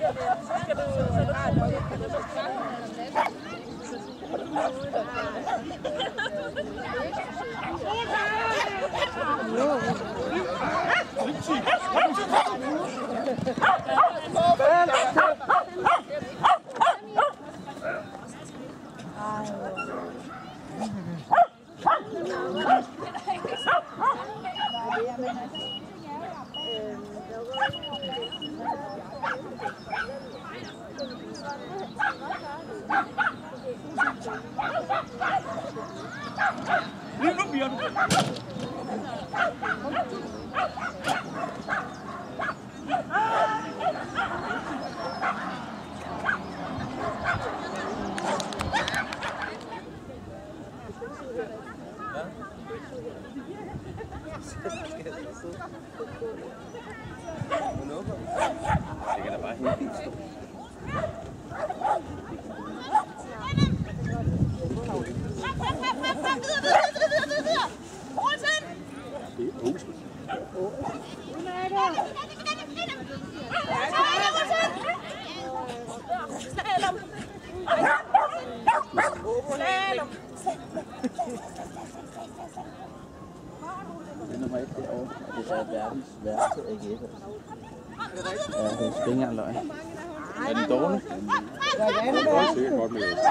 Nummer 1 derovre, og det er verdens værste AGF. Ja, det er ikke engang løgn. Er den dårlig? Ja, det er sikkert godt med det.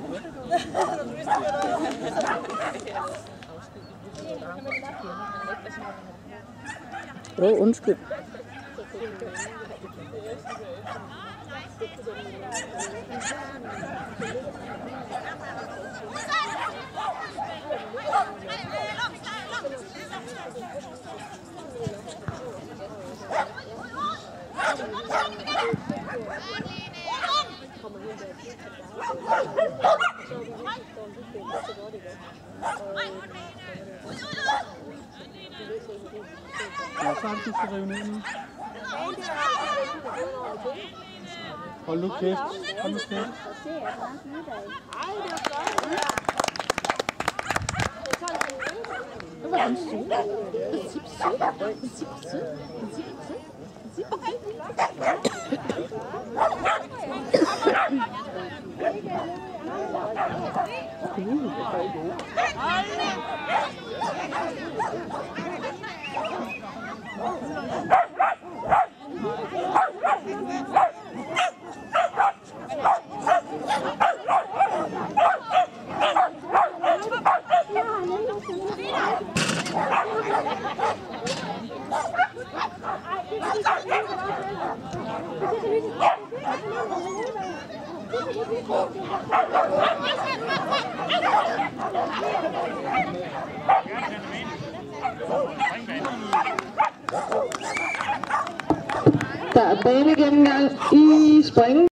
Undskyld. Ja, så er det, du skal rive ned nu. Hold nu kæft. Hold nu kæft. Det var en sød. Der er banegennemgang i springen.